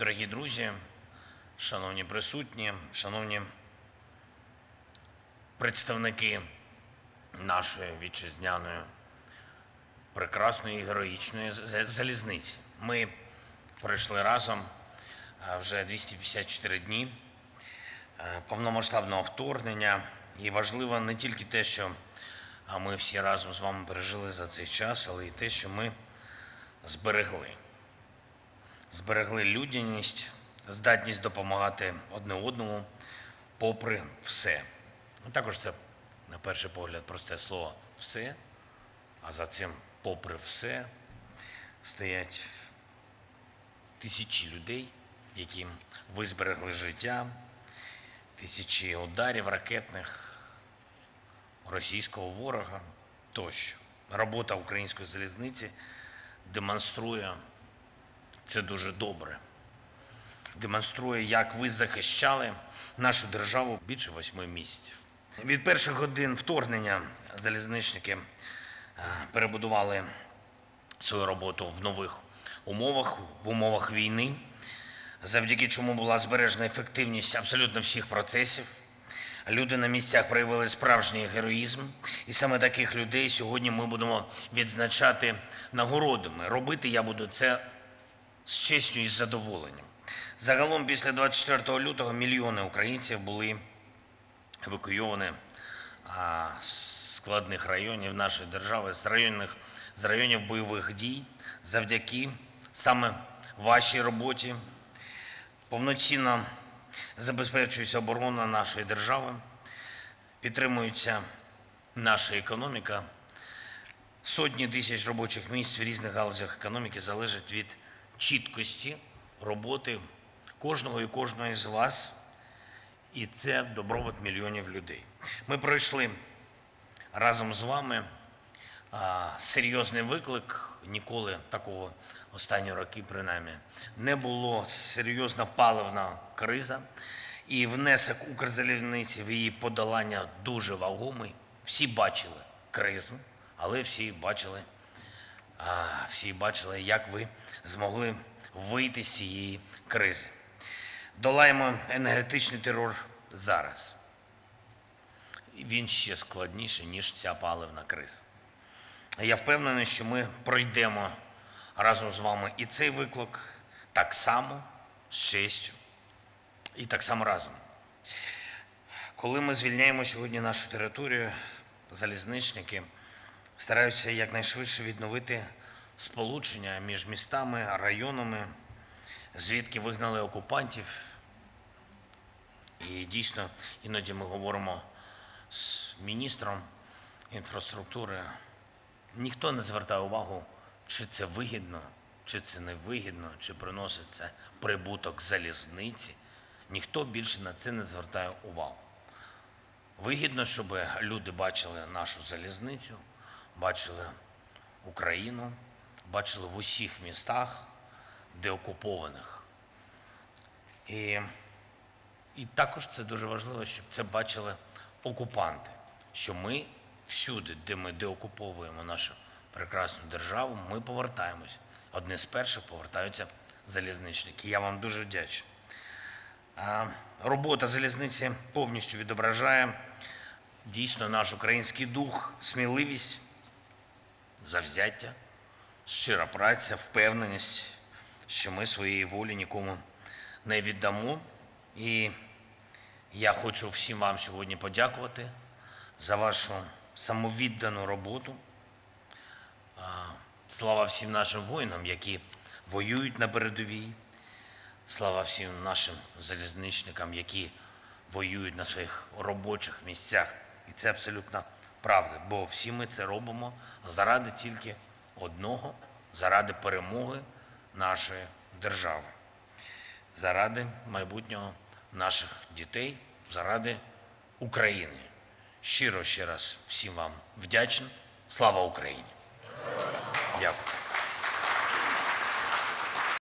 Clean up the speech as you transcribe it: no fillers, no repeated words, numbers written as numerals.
Дорогі друзі, шановні присутні, шановні представники нашої вітчизняної прекрасної і героїчної залізниці. Ми пройшли разом вже 254 дні повномасштабного вторгнення. І важливо не тільки те, що ми всі разом з вами пережили за цей час, але й те, що ми зберегли людяність, здатність допомагати одне одному попри все. Також це, на перший погляд, просте слово «все», а за цим «попри все» стоять тисячі людей, яким ви зберегли життя, тисячі ударів ракетних російського ворога тощо. Робота української залізниці демонструє це дуже добре. Демонструє, як ви захищали нашу державу більше 8 місяців. Від перших годин вторгнення залізничники перебудували свою роботу в нових умовах, в умовах війни, завдяки чому була збережена ефективність абсолютно всіх процесів. Люди на місцях проявили справжній героїзм, і саме таких людей сьогодні ми будемо відзначати нагородами. Робити я буду це з честю і з задоволенням. Загалом після 24 лютого мільйони українців були евакуйовані з складних районів нашої держави, з районів бойових дій. Завдяки саме вашій роботі повноцінно забезпечується оборона нашої держави, підтримується наша економіка. Сотні тисяч робочих місць в різних галузях економіки залежать від чіткості роботи кожного і кожної з вас, і це добробут мільйонів людей. Ми пройшли разом з вами серйозний виклик, ніколи такого останні роки, принаймні, не було. Серйозна паливна криза, і внесок Укрзалізниці в її подолання дуже вагомий. Всі бачили кризу, але всі бачили, як ви змогли вийти з цієї кризи. Долаємо енергетичний терор зараз. Він ще складніший, ніж ця паливна криза. Я впевнений, що ми пройдемо разом з вами і цей виклик так само, з честю, і так само разом. Коли ми звільняємо сьогодні нашу територію, залізничники стараються якнайшвидше відновити сполучення між містами, районами, звідки вигнали окупантів. І дійсно, іноді ми говоримо з міністром інфраструктури. Ніхто не звертає увагу, чи це вигідно, чи це не вигідно, чи приносить це прибуток залізниці. Ніхто більше на це не звертає увагу. Вигідно, щоб люди бачили нашу залізницю, бачили Україну, бачили в усіх містах, деокупованих. І також це дуже важливо, щоб це бачили окупанти, що ми всюди, де ми деокуповуємо нашу прекрасну державу, ми повертаємось. Одне з перших повертаються залізничники. Я вам дуже вдячний. Робота залізниці повністю відображає дійсно наш український дух, сміливість, завзяття, щира праця, впевненість, що ми своєї волі нікому не віддамо. І я хочу всім вам сьогодні подякувати за вашу самовіддану роботу. Слава всім нашим воїнам, які воюють на передовій. Слава всім нашим залізничникам, які воюють на своїх робочих місцях. І це абсолютно правда, бо всі ми це робимо заради тільки одного, заради перемоги нашої держави, заради майбутнього наших дітей, заради України. Щиро ще раз всім вам вдячний. Слава Україні! Дякую.